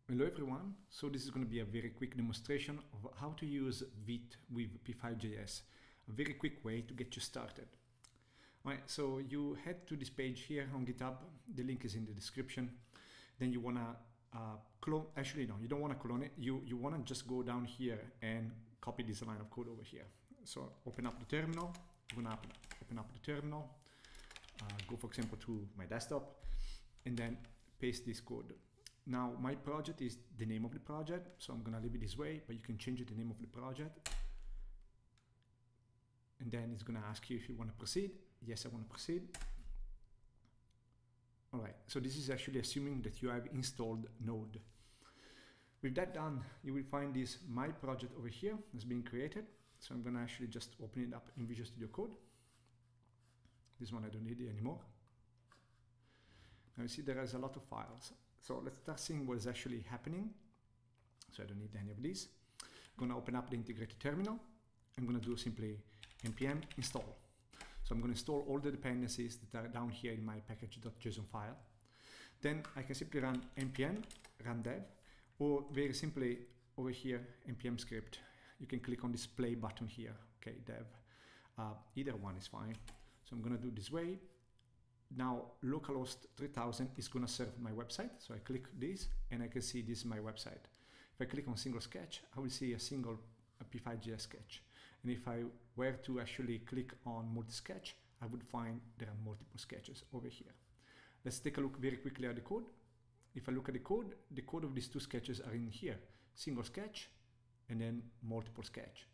Hello everyone, so this is going to be a very quick demonstration of how to use Vite with p5.js, a very quick way to get you started. Alright, so you head to this page here on GitHub, the link is in the description. Then you want to clone, actually no, you don't want to clone it, you want to just go down here and copy this line of code over here. So open up the terminal, you're going to open up the terminal, go for example to my desktop, and then paste this code. Now my project is the name of the project, so I'm gonna leave it this way, but you can change the name of the project. And then it's gonna ask you if you want to proceed. Yes, I want to proceed. All right, so this is actually assuming that you have installed Node. With that done, you will find this my project over here has been created. So I'm gonna actually just open it up in Visual Studio Code. This one I don't need it anymore. Now you see there is a lot of files. So let's start seeing what is actually happening. So I don't need any of these. I'm going to open up the integrated terminal. I'm going to do simply npm install. So I'm going to install all the dependencies that are down here in my package.json file. Then I can simply run npm run dev, or very simply over here npm script. You can click on this play button here. Okay, dev. Either one is fine. So I'm going to do this way. Now localhost 3000 is going to serve my website, so I click this and I can see this is my website. If I click on single sketch, I will see a single p5.js sketch, and if I were to actually click on multi-sketch, I would find there are multiple sketches over here. Let's take a look very quickly at the code. If I look at the code of these two sketches are in here, single sketch and then multiple sketch.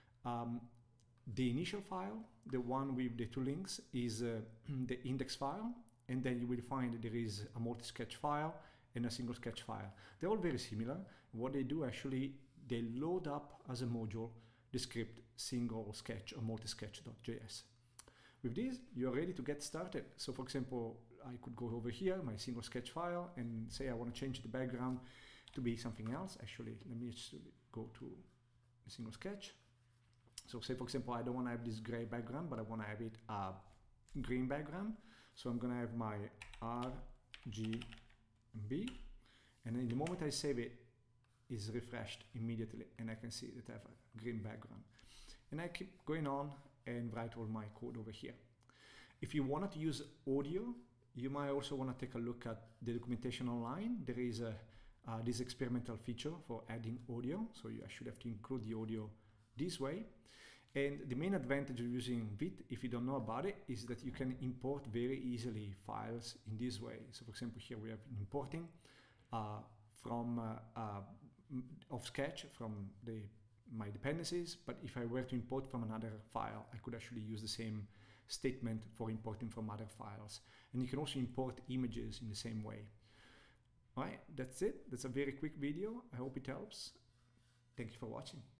The initial file, the one with the two links, is the index file, and then you will find that there is a multi-sketch file and a single sketch file. They're all very similar. What they do actually, they load up as a module the script single sketch or multi-sketch.js. With this, you're ready to get started. So for example, I could go over here, my single sketch file, and say I want to change the background to be something else. Actually, let me just go to the single sketch. So say for example, I don't want to have this gray background, but I want to have it a green background. So I'm going to have my RGB, and then the moment I save it, it's refreshed immediately, and I can see that I have a green background. And I keep going on and write all my code over here. If you wanted to use audio, you might also want to take a look at the documentation online. There is this experimental feature for adding audio, so you actually have to include the audio this way. And the main advantage of using Vite, if you don't know about it, is that you can import very easily files in this way. So for example, here we have importing from of sketch from my dependencies, but if I were to import from another file, I could actually use the same statement for importing from other files. And you can also import images in the same way. All right, that's it. That's a very quick video. I hope it helps. Thank you for watching.